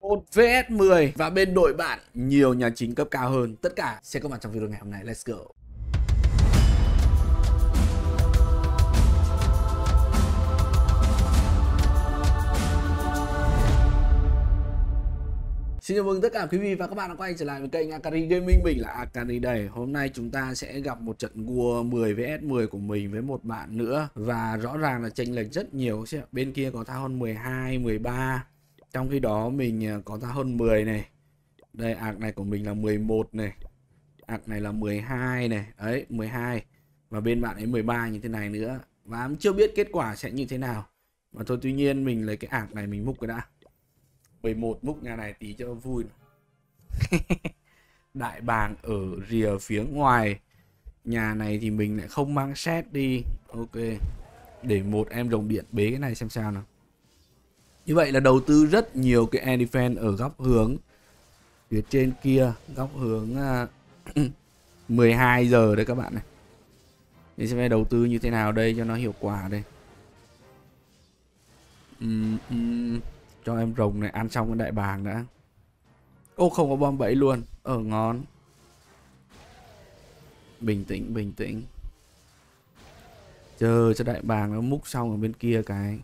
1 vs 10 và bên đội bạn nhiều nhà chính cấp cao hơn. Tất cả sẽ có mặt trong video ngày hôm nay. Let's go. Xin chào mừng tất cả quý vị và các bạn đã quay trở lại với kênh Akari Gaming. Mình là Akari đây. Hôm nay chúng ta sẽ gặp một trận War 10 vs 10 của mình với một bạn nữa. Và rõ ràng là chênh lệch rất nhiều. Bên kia có thao hơn 12, 13. Trong khi đó mình có thao hơn 10 này. Đây, ạc này của mình là 11 này. Ạc này là 12 này. Đấy, 12. Và bên bạn ấy 13 như thế này nữa. Và em chưa biết kết quả sẽ như thế nào. Mà thôi, tuy nhiên mình lấy cái ạc này mình múc cái đã. 11 múc nhà này tí cho vui. Đại bàng ở rìa phía ngoài. Nhà này thì mình lại không mang set đi. Ok. Để một em rồng điện bế cái này xem sao nào. Như vậy là đầu tư rất nhiều cái air defense ở góc hướng phía trên kia. Góc hướng 12 giờ đấy các bạn này. Để xem đầu tư như thế nào đây cho nó hiệu quả đây. Cho em rồng này ăn xong cái đại bàng đã. Ô, không có bom bẫy luôn. Ngon. Bình tĩnh, bình tĩnh. Chờ cho đại bàng nó múc xong ở bên kia cái.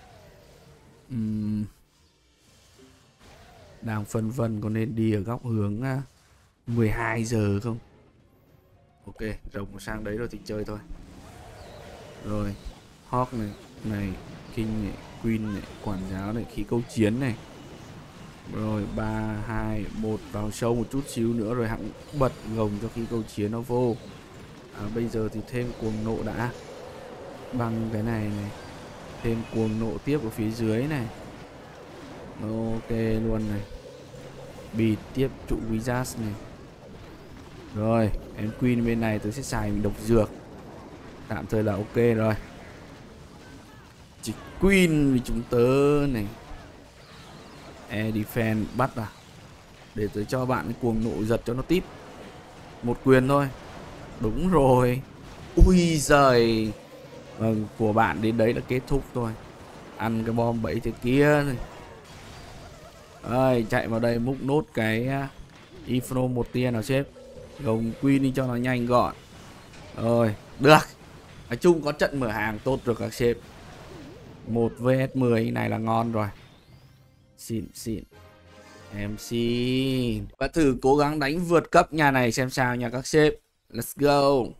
Đang phân vân có nên đi ở góc hướng 12 giờ không. Ok, rồng sang đấy rồi thì chơi thôi. Rồi, Hawk này, King này, Queen này, quản giáo này, khí câu chiến này. Rồi 3, 2, 1 vào sâu một chút xíu nữa rồi hãng bật gồng cho khí câu chiến nó vô. Bây giờ thì thêm cuồng nộ đã. Bằng cái này này. Thêm cuồng nộ tiếp ở phía dưới này. Ok luôn này. Bịt tiếp trụ Wizards này. Rồi, em Queen bên này tôi sẽ xài độc dược. Tạm thời là ok rồi. Chỉ Queen vì chúng tớ này. Air defense bắt à. Để tôi cho bạn cái cuồng nộ giật cho nó tít. Một quyền thôi. Đúng rồi. Ui giời. Vâng, của bạn đến đấy là kết thúc thôi. Ăn cái bom bẫy thế kia này. Ơi, chạy vào đây múc nốt cái Inferno một tia nào sếp. Gồng Queen đi cho nó nhanh gọn. Rồi, được. Nói chung có trận mở hàng tốt rồi các sếp. 1 vs 10 này là ngon rồi. Xịn xịn. Em xin. Và thử cố gắng đánh vượt cấp nhà này xem sao nha các sếp. Let's go.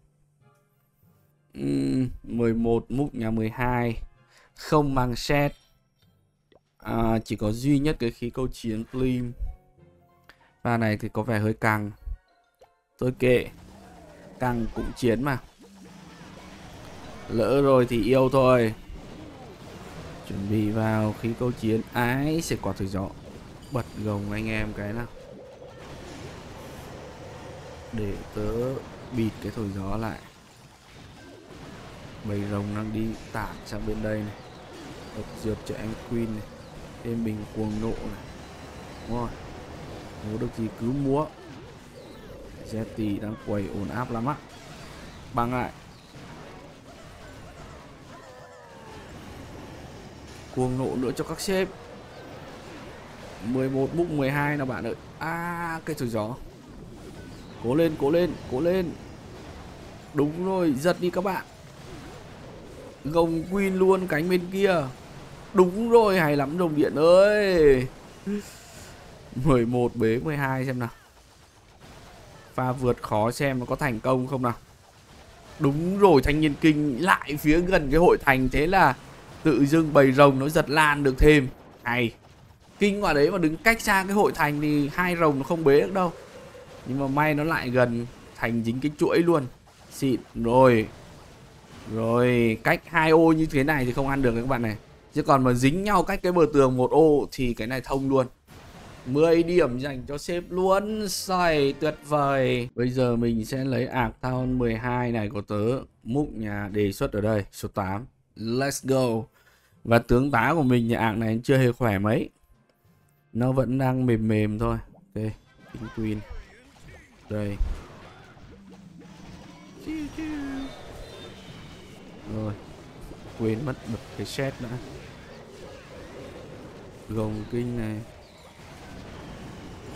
11 múc nhà 12. Không mang set. Chỉ có duy nhất cái khí câu chiến Plim. Pha này thì có vẻ hơi căng. Tôi kệ. Căng cũng chiến mà. Lỡ rồi thì yêu thôi. Chuẩn bị vào khí câu chiến. Ái, sẽ quả thử gió. Bật gồng anh em cái nào. Để tớ bịt cái thổi gió lại. Bầy rồng đang đi tản sang bên đây này. Độc dược cho em Queen này. Thêm mình cuồng nộ này. Đúng rồi. Múa được gì cứ múa. Jetty đang quầy ổn áp lắm á. Băng lại. Cuồng nộ nữa cho các sếp. 11 múc 12 nào bạn ơi. Cái thổi gió. Cố lên, cố lên, cố lên. Đúng rồi, giật đi các bạn. Gồng Queen luôn cánh bên kia. Đúng rồi, hay lắm rồng điện ơi. 11 bế 12 xem nào. Pha vượt khó xem nó có thành công không nào. Đúng rồi, thanh niên kinh lại phía gần cái hội thành. Thế là tự dưng bầy rồng nó giật lan được thêm. Hay. Kinh quả đấy mà đứng cách xa cái hội thành thì hai rồng nó không bế được đâu. Nhưng mà may nó lại gần thành dính cái chuỗi luôn. Xịn rồi. Rồi cách 2 ô như thế này thì không ăn được các bạn này. Chứ còn mà dính nhau cách cái bờ tường 1 ô thì cái này thông luôn. 10 điểm dành cho sếp luôn. Xoay tuyệt vời. Bây giờ mình sẽ lấy ạc Town 12 này của tớ. Múc nhà đề xuất ở đây số 8. Let's go. Và tướng tá của mình nhà ạc này chưa hề khỏe mấy. Nó vẫn đang mềm mềm thôi. Ok, King Queen. Đây. Rồi. Quên mất bật cái set nữa. Gồng King này.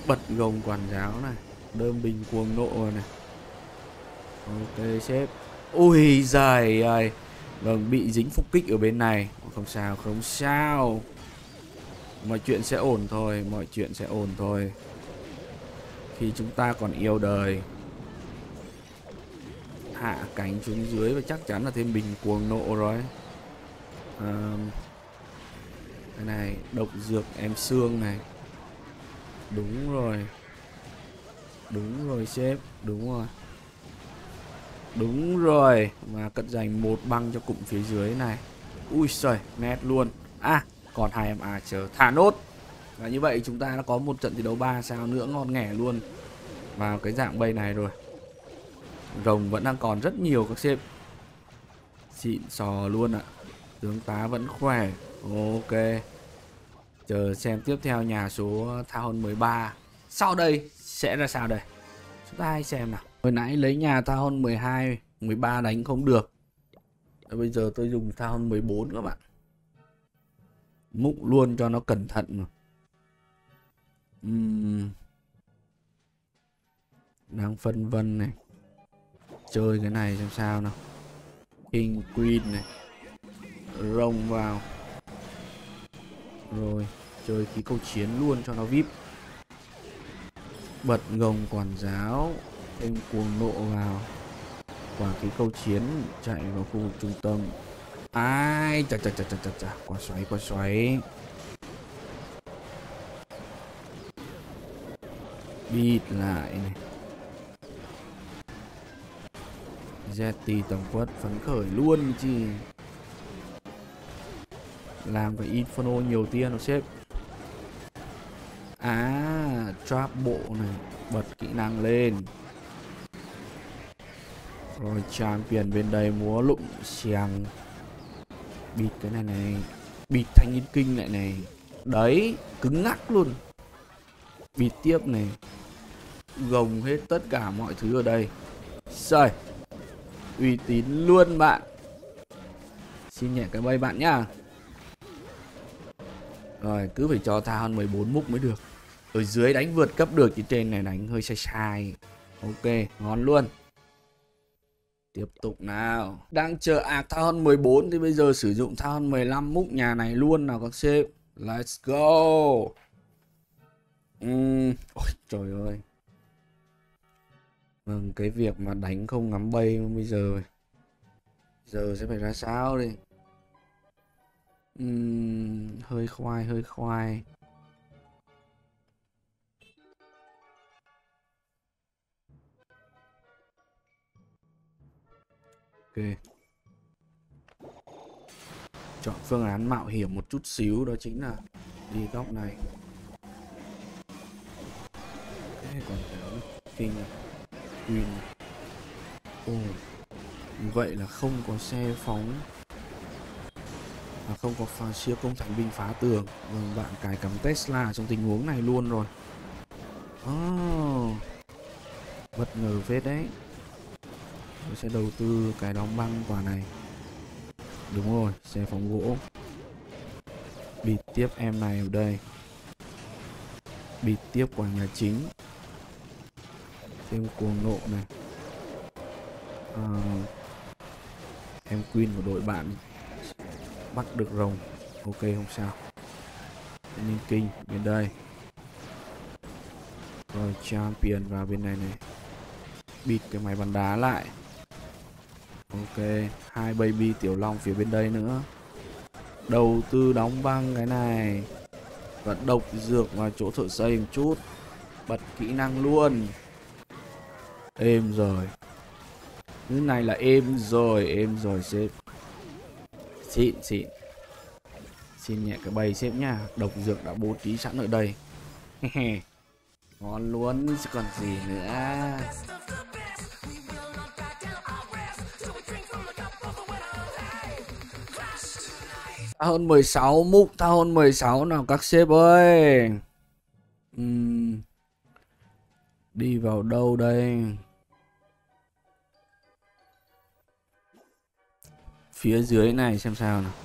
Bật gồng quản giáo này, đơm bình cuồng nộ rồi này. Ok sếp. Ui giời ơi. Vâng, bị dính phục kích ở bên này. Không sao, không sao. Mọi chuyện sẽ ổn thôi, mọi chuyện sẽ ổn thôi. Khi chúng ta còn yêu đời. Hạ cánh xuống dưới và chắc chắn là thêm bình cuồng nộ rồi. Cái này, độc dược em xương này. Đúng rồi. Đúng rồi sếp, đúng rồi. Đúng rồi. Và cất dành một băng cho cụm phía dưới này. Ui giời, nét luôn. À, còn 2 em chờ thả nốt. Và như vậy chúng ta đã có một trận thi đấu 3 sao nữa ngon nghẻ luôn vào cái dạng bay này rồi. Rồng vẫn đang còn rất nhiều các sếp. Xịn sò luôn ạ. Tướng tá vẫn khỏe. Ok. Chờ xem tiếp theo nhà số Tha Hôn 13. Sau đây sẽ ra sao đây? Chúng ta hãy xem nào. Hồi nãy lấy nhà Tha Hôn 12, 13 đánh không được. Bây giờ tôi dùng Tha Hôn 14 các bạn. Múc luôn cho nó cẩn thận mà. Đang phân vân này. Chơi cái này xem sao nào. King Queen này. Rồng vào. Rồi. Chơi khí câu chiến luôn cho nó VIP. Bật gồng quản giáo. Thêm cuồng nộ vào. Quả khí câu chiến. Chạy vào khu vực trung tâm. Ai. Chà. Quả xoáy. Bịt lại này. Jetty tổng quất phấn khởi luôn chứ. Làm cái Inferno nhiều tiền nó sếp. À, trap bộ này. Bật kỹ năng lên. Rồi champion bên đây múa lụng xèng. Bịt cái này này. Bịt thanh yên kinh lại này. Đấy, cứng ngắc luôn. Bịt tiếp này. Gồng hết tất cả mọi thứ ở đây. Rồi. Uy tín luôn bạn. Xin nhẹ cái bay bạn nhá. Rồi cứ phải cho Tha Hôn 14 múc mới được. Ở dưới đánh vượt cấp được, chứ trên này đánh hơi sai. Ok, ngon luôn. Tiếp tục nào. Đang chờ ạc Tha Hôn 14 thì bây giờ sử dụng Tha Hôn 15 múc nhà này luôn nào các sếp. Let's go. Ôi trời ơi. Vâng, cái việc mà đánh không ngắm bay bây giờ. Giờ sẽ phải ra sao đây? Hơi khoai. Ok. Chọn phương án mạo hiểm một chút xíu, đó chính là đi góc này. Thế còn King Queen. Ồ, như vậy là không có xe phóng và không có pha siêu công thành binh phá tường. Vâng, bạn cài cắm Tesla trong tình huống này luôn rồi. Bất ngờ phết đấy. Tôi sẽ đầu tư cái đóng băng quả này. Đúng rồi, xe phóng gỗ. Bịt tiếp em này ở đây. Bịt tiếp quả nhà chính. Thêm cuồng nộ này. Em Queen của đội bạn bắt được rồng. Ok, không sao. Ninh Kinh bên đây. Rồi champion vào bên này này. Bịt cái máy bắn đá lại. Ok, 2 baby tiểu long phía bên đây nữa. Đầu tư đóng băng cái này. Và độc dược vào chỗ thợ xây một chút. Bật kỹ năng luôn. Êm rồi. Thứ này là êm rồi sếp. Xịn. Xin nhẹ cái bầy sếp nha. Độc dược đã bố trí sẵn ở đây. Ngon luôn chứ còn gì nữa. Tha Hôn 16 múc Tha Hôn 16 nào các sếp ơi. Đi vào đâu đây? Phía dưới này xem sao nào.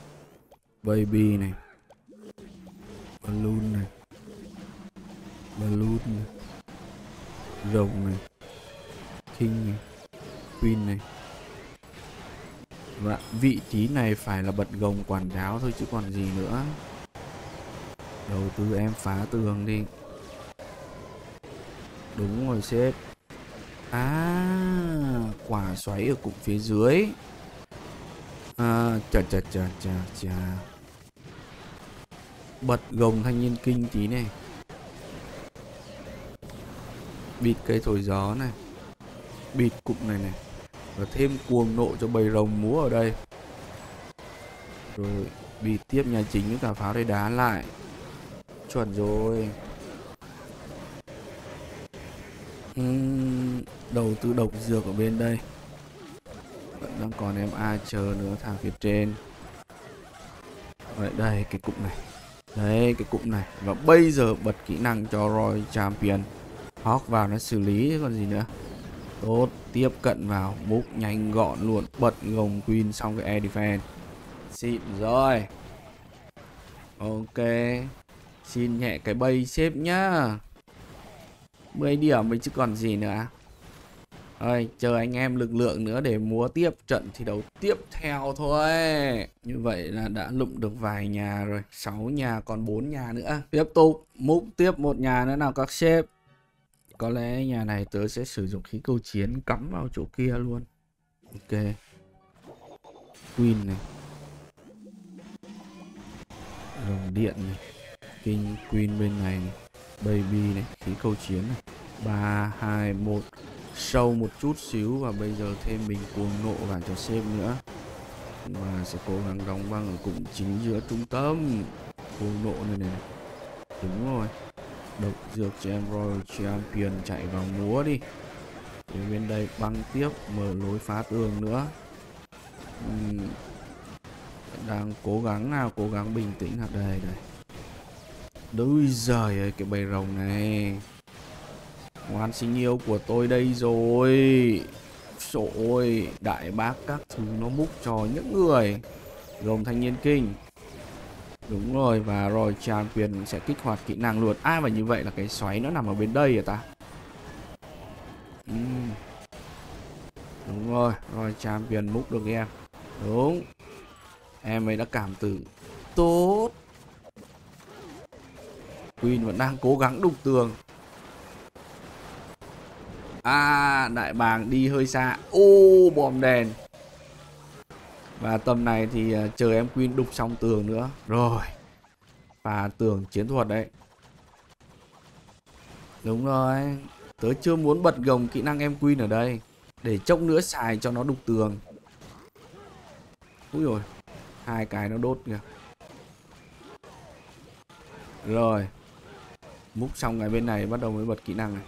Baby này. Balloon này. Loot này, rồng này, king này, queen này. Và vị trí này phải là bật gồng quản giáo thôi chứ còn gì nữa. Đầu tư em phá tường đi. Đúng rồi sếp. Quả xoáy ở cục phía dưới. Chà. Bật gồng thanh niên kinh tí này. Bịt cây thổi gió này. Bịt cụm này này. Và thêm cuồng nộ cho bầy rồng múa ở đây. Rồi bịt tiếp nhà chính với cả pháo đài đá lại. Chuẩn rồi. Đầu tư độc dược ở bên đây. Vẫn đang còn em Archer nữa thả phía trên. Đấy, đây cái cụm này. Đấy cái cụm này. Và bây giờ bật kỹ năng cho Royal Champion. Hawk vào nó xử lý còn gì nữa. Tốt, tiếp cận vào, múc nhanh gọn luôn. Bật gồng Queen xong cái Air Defense. Xịn rồi. Ok. Xin nhẹ cái bay xếp nhá. 10 điểm mới chứ còn gì nữa. Rồi, chờ anh em lực lượng nữa để múa tiếp trận thi đấu tiếp theo thôi. Như vậy là đã lụm được vài nhà rồi. 6 nhà còn 4 nhà nữa. Tiếp tục múc tiếp một nhà nữa nào các sếp. Có lẽ nhà này tớ sẽ sử dụng khí cầu chiến cắm vào chỗ kia luôn. Ok. Queen này. Rồng điện này. King Queen bên này này. Baby này. Khí cầu chiến này. 3, 2, 1. Sâu một chút xíu. Và bây giờ thêm mình cuồng nộ vào cho sếp nữa. Và sẽ cố gắng đóng băng ở cụm chính giữa trung tâm. Cuồng nộ này này. Đúng rồi. Độc dược cho em Royal Champion chạy vào múa đi. Để bên đây băng tiếp. Mở lối phá tường nữa. Đang cố gắng nào. Cố gắng bình tĩnh nào. Đây đây. Đôi giời ơi cái bầy rồng này. Ngoan sinh yêu của tôi đây rồi. Trời ơi. Đại bác các thứ nó múc cho những người. Rồng thanh niên kinh. Đúng rồi. Và rồi Champion sẽ kích hoạt kỹ năng luôn. Và như vậy là cái xoáy nó nằm ở bên đây à ta. Đúng rồi. Rồi Champion múc được em. Đúng. Em ấy đã cảm tử tốt. Queen vẫn đang cố gắng đục tường. Đại bàng đi hơi xa. Bom đèn. Và tầm này thì chờ em Queen đục xong tường nữa. Rồi. Và tường chiến thuật đấy. Đúng rồi. Tớ chưa muốn bật gồng kỹ năng em Queen ở đây. Để chốc nữa xài cho nó đục tường. Úi rồi. 2 cái nó đốt kìa. Rồi. Múc xong cái bên này bắt đầu mới bật kỹ năng này.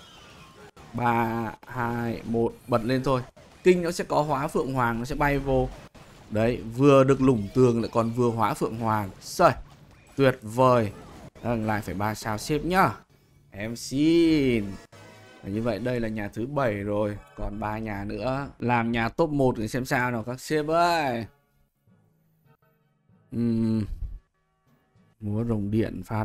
3, 2, 1. Bật lên thôi. Kinh nó sẽ có hóa Phượng Hoàng. Nó sẽ bay vô. Đấy. Vừa được lủng tường lại còn vừa hóa Phượng Hoàng. Trời. Tuyệt vời. Lại phải 3 sao xếp nhá. Em xin. Như vậy đây là nhà thứ 7 rồi. Còn 3 nhà nữa. Làm nhà top 1 để xem sao nào các sếp ơi. Múa rồng điện phát.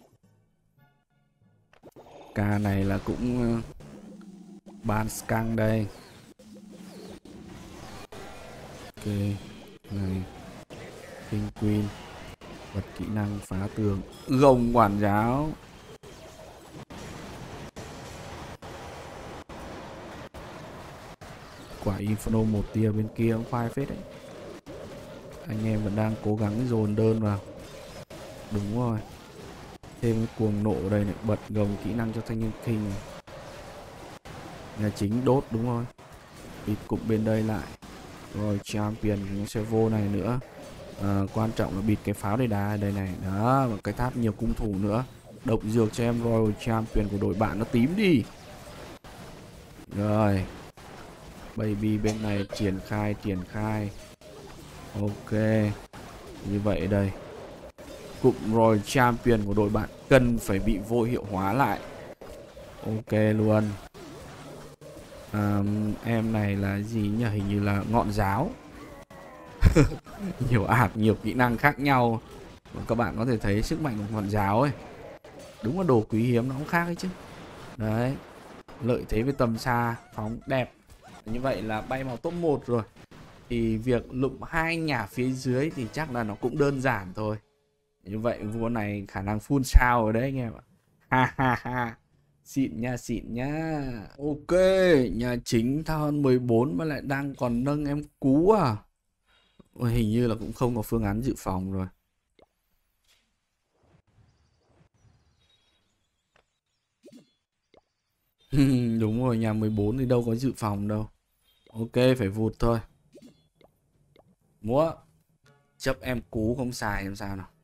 Ca này là cũng ban skang đây. Ok. Này. King Queen. Bật kỹ năng phá tường. Gồng quản giáo. Quả Inferno một tia bên kia cũng khoai phết đấy. Anh em vẫn đang cố gắng dồn đơn vào. Đúng rồi. Thêm cái cuồng nộ ở đây này. Bật gồng kỹ năng cho thanh niên King. Nhà chính đốt đúng rồi. Bịt cụm bên đây lại. Rồi Champion sẽ vô này nữa. Quan trọng là bịt cái pháo đài đá ở đây này. Đó. Và cái tháp nhiều cung thủ nữa. Độc dược cho em Royal Champion của đội bạn nó tím đi. Rồi. Baby bên này triển khai. Ok. Như vậy đây. Cụm Royal Champion của đội bạn cần phải bị vô hiệu hóa lại. Ok luôn. Em này là gì nhỉ? Hình như là ngọn giáo. Nhiều kỹ năng khác nhau. Và các bạn có thể thấy sức mạnh của ngọn giáo ấy. Đúng là đồ quý hiếm nó cũng khác ấy chứ. Đấy, lợi thế với tầm xa, phóng đẹp. Như vậy là bay vào top 1 rồi. Thì việc lụm 2 nhà phía dưới thì chắc là nó cũng đơn giản thôi. Như vậy vua này khả năng full sao rồi đấy anh em ạ. Ha ha ha. Xịn nha. Ok, nhà chính thon 14 mà lại đang còn nâng em cú à. Hình như là cũng không có phương án dự phòng rồi. Đúng rồi, nhà 14 thì đâu có dự phòng đâu. Ok, phải vụt thôi. Múa. Chấp em cú không xài làm sao nào.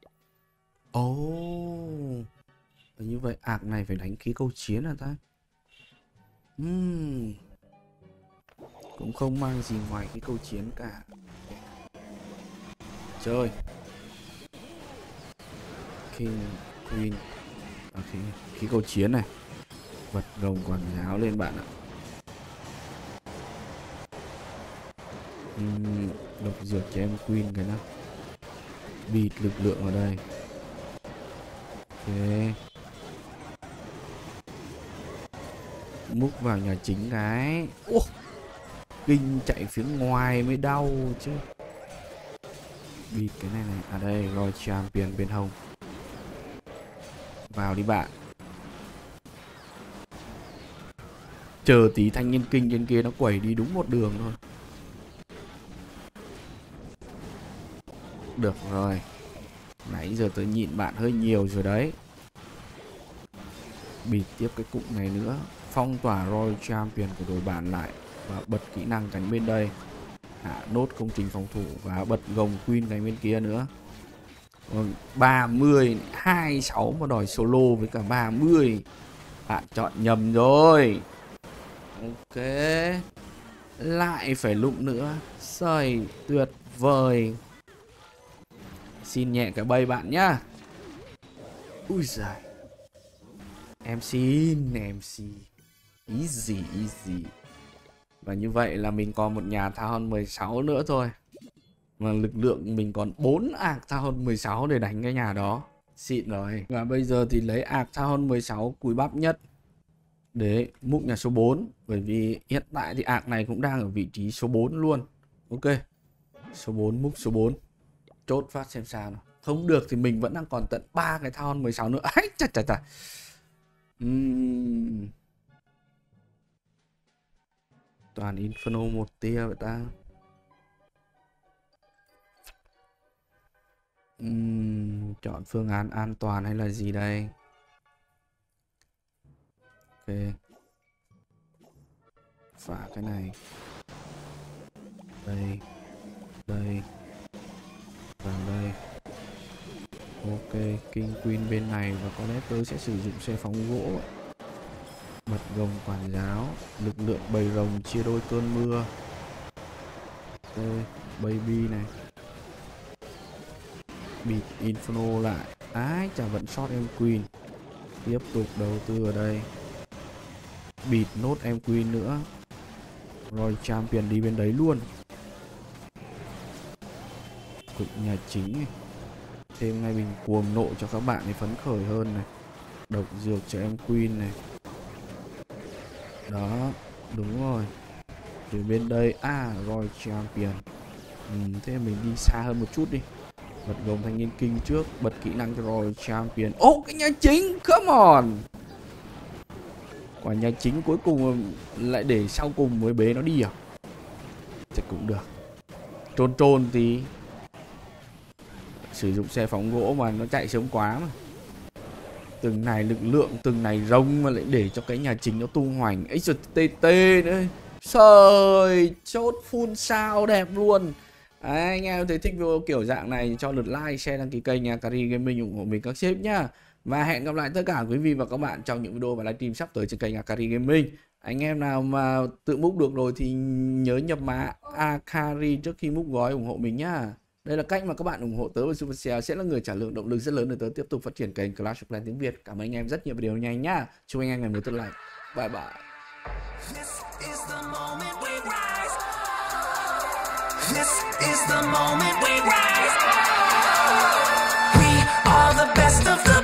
Như vậy ạc này phải đánh khí câu chiến à ta. Cũng không mang gì ngoài cái câu chiến cả. Chơi King, Queen. Khí câu chiến này. Bật rồng quản giáo lên bạn ạ. Độc dược cho em Queen cái nào. Bịt lực lượng ở đây. Ok. Múc vào nhà chính cái. Kinh chạy phía ngoài mới đau chứ. Bịt cái này này. À đây, rồi champion bên hông. Vào đi bạn. Chờ tí thanh niên kinh trên kia nó quẩy đi đúng một đường thôi. Được rồi. Nãy giờ tôi nhịn bạn hơi nhiều rồi đấy. Bịt tiếp cái cụm này nữa. Phong tỏa Royal Champion của đội bạn lại. Và bật kỹ năng cánh bên đây. Hạ nốt công trình phòng thủ. Và bật gồng Queen cánh bên kia nữa. 30, 26 mà đòi solo với cả 30. Bạn chọn nhầm rồi. Ok. Lại phải lụm nữa. Trời, tuyệt vời. Xin nhẹ cái bay bạn nhá. Ui giời. Em xin. Easy. Và như vậy là mình còn một nhà tha hơn 16 nữa thôi. Và lực lượng mình còn 4 ạc tha hơn 16 để đánh cái nhà đó. Xịn rồi. Và bây giờ thì lấy ạc tha hơn 16 cùi bắp nhất để múc nhà số 4. Bởi vì hiện tại thì ạc này cũng đang ở vị trí số 4 luôn. Ok. Số 4 múc số 4. Chốt phát xem sao nào. Không được thì mình vẫn đang còn tận 3 cái thon 16 nữa. Ấy chà. Toàn Inferno một tia vậy ta. Chọn phương án an toàn hay là gì đây? Ok. Phá cái này. Đây. Vào đây. Ok, King Queen bên này và có lẽ tôi sẽ sử dụng xe phóng gỗ. Bật gồng quản giáo, lực lượng bầy rồng chia đôi cơn mưa. Ok, baby này. Bịt Inferno lại. Ái chả vẫn short em Queen. Tiếp tục đầu tư ở đây. Bịt nốt em Queen nữa. Rồi champion đi bên đấy luôn. Cục nhà chính này. Thêm ngay bình cuồng nộ cho các bạn ấy phấn khởi hơn này. Độc dược cho em Queen này. Đó, đúng rồi. Từ bên đây, Royal Champion. Thế mình đi xa hơn một chút đi. Bật gồng thanh niên kinh trước. Bật kỹ năng cho Royal Champion. Cái nhà chính, come on. Quả nhà chính cuối cùng lại để sau cùng mới bế nó đi à? Chắc cũng được. Trôn tí. Sử dụng xe phóng gỗ mà nó chạy sớm quá mà. Từng này lực lượng, từng này rông mà lại để cho cái nhà chính nó tung hoành. Ấy giời, TT nữa. Trời, chốt full sao đẹp luôn. Đấy, anh em thấy thích video kiểu dạng này cho lượt like, share, đăng ký kênh nha. Cari Gaming ủng hộ mình các sếp nhá. Và hẹn gặp lại tất cả quý vị và các bạn trong những video và livestream sắp tới trên kênh Cari Gaming. Anh em nào mà tự múc được rồi thì nhớ nhập mã Akari trước khi múc gói ủng hộ mình nhá. Đây là cách mà các bạn ủng hộ tớ và Supercell sẽ là người trả lượng động lực rất lớn để tớ tiếp tục phát triển kênh Clash of Clans tiếng Việt. Cảm ơn anh em rất nhiều video nhanh nhá. Chúc anh em ngày mới tốt lành. Bye bye. This is the moment we rise. We are the best of the